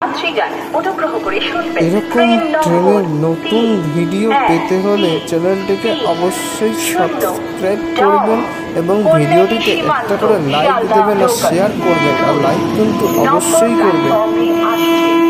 এরকম ট্রেনের নতুন ভিডিও পেতে হলে চ্যানেলটিকে অবশ্যই সাবস্ক্রাইব করবেন এবং ভিডিওটিতে একটা করে লাইক দেবেন আর শেয়ার করবেন, আর লাইক কিন্তু অবশ্যই করবেন।